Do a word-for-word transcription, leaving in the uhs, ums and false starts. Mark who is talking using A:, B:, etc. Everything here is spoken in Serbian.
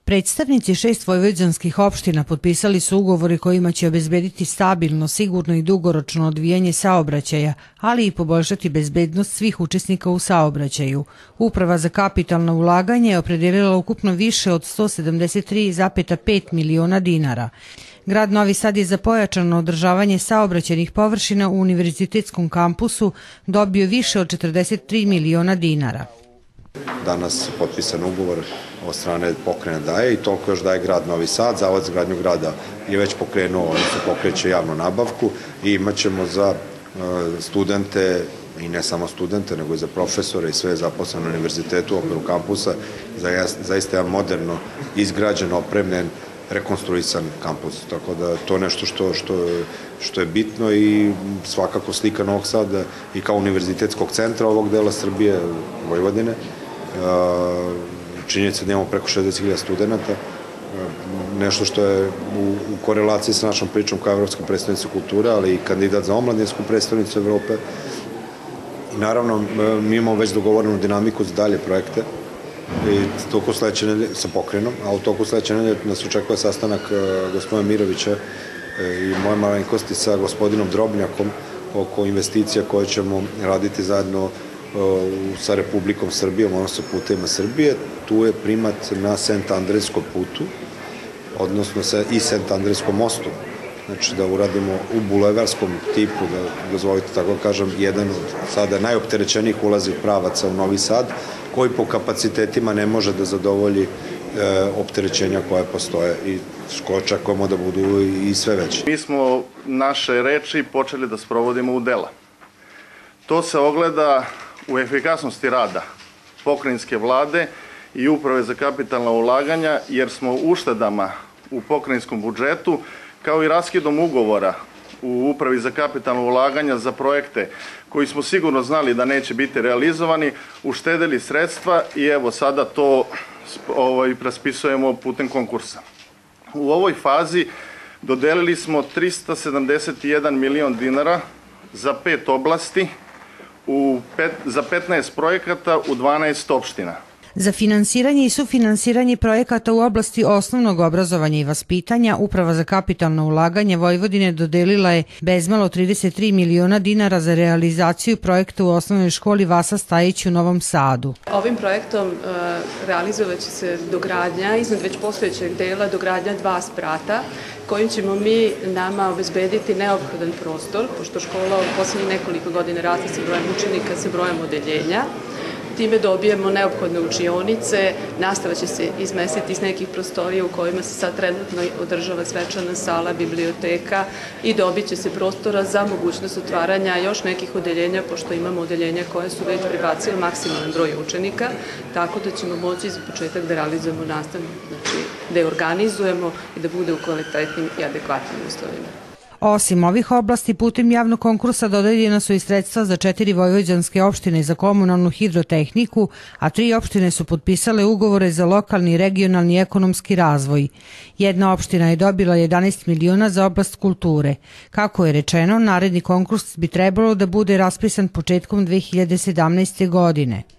A: Predstavnici šest vojvođanskih opština potpisali su ugovore kojima će obezbediti stabilno, sigurno i dugoročno odvijanje saobraćaja, ali i poboljšati bezbednost svih učesnika u saobraćaju. Uprava za kapitalno ulaganje je opredelila ukupno više od sto sedamdeset tri zarez pet miliona dinara. Grad Novi Sad je za pojačano održavanje saobraćajnih površina u univerzitetskom kampusu dobio više od četrdeset tri miliona dinara.
B: Danas je potpisan ugovor od strane pokrajine daje i toliko još daje grad Novi Sad. Zavod za gradnju grada je već pokrenuo, odnosno pokreće javnu nabavku i imat ćemo za studente i ne samo studente, nego i za profesore i sve zaposlene na univerzitetu u okviru kampusa, zaista je moderno izgrađen, opremljen, rekonstruisan kampus. Tako da to je nešto što, što, što je bitno i svakako slika Novog Sada i kao univerzitetskog centra ovog dela Srbije, Vojvodine. Činjenica da imamo preko šezdeset hiljada studenta, nešto što je u, u korelaciji sa našom pričom kao evropska predstavnica kulture, ali i kandidat za omladinsku predstavnicu Evrope. I naravno, mi imamo već dogovorenu dinamiku za dalje projekte i toliko sledeće nedelje sa pokrenom, a u toku sledeće nedelje nas očekuje sastanak gospodina Mirovića i moje malenkosti sa gospodinom Drobnjakom oko investicija koje ćemo raditi zajedno sa Republikom Srbijom, odnosno Putevima Srbije. Tu je primat na Sent Andrejskom putu, odnosno i Sent Andrejskom mostu. Znači da uradimo u bulevarskom tipu, da dozvolite tako kažem, jedan od sada najopterećenijih ulazih pravaca u Novi Sad, koji po kapacitetima ne može da zadovolji e, opterećenja koje postoje i koje očekujemo da budu i sve veće.
C: Mi smo naše reči počeli da sprovodimo u dela. To se ogleda u efikasnosti rada pokrajinske vlade i uprave za kapitalna ulaganja, jer smo uštedama u pokrajinskom budžetu, kao i raskidom ugovora u upravi za kapitalna ulaganja za projekte koji smo sigurno znali da neće biti realizovani, uštedeli sredstva i evo sada to ovaj, raspisujemo putem konkursa. U ovoj fazi dodelili smo trista sedamdeset jedan milion dinara za pet oblasti, u pet, za petnaest projekata u dvanaest opština.
A: Za finansiranje i sufinansiranje projekata u oblasti osnovnog obrazovanja i vaspitanja, Uprava za kapitalno ulaganje Vojvodine dodelila je bezmalo trideset tri miliona dinara za realizaciju projekta u osnovnoj školi Vasa Stajić u Novom Sadu.
D: Ovim projektom uh, realizovat će se dogradnja, iznad već postojećeg dela, dogradnja dva sprata, kojim ćemo mi nama obezbediti neophodan prostor, pošto škola u poslednjih nekoliko godina raste sa brojem učenika, sa brojem odeljenja. Time dobijemo neophodne učionice, nastava će se izmestiti iz nekih prostorija u kojima se sad trenutno održava svečana sala, biblioteka i dobit će se prostora za mogućnost otvaranja još nekih odeljenja, pošto imamo odeljenja koje su već prebacile maksimalan broj učenika, tako da ćemo moći za početak da realizujemo nastavu, znači da je organizujemo i da bude u kvalitetnim i adekvatnim uslovima.
A: Osim ovih oblasti, putem javnog konkursa dodeljena su i sredstva za četiri vojvođanske opštine za komunalnu hidrotehniku, a tri opštine su potpisale ugovore za lokalni, regionalni i ekonomski razvoj. Jedna opština je dobila jedanaest miliona za oblast kulture. Kako je rečeno, naredni konkurs bi trebalo da bude raspisan početkom dve hiljade sedamnaeste. godine.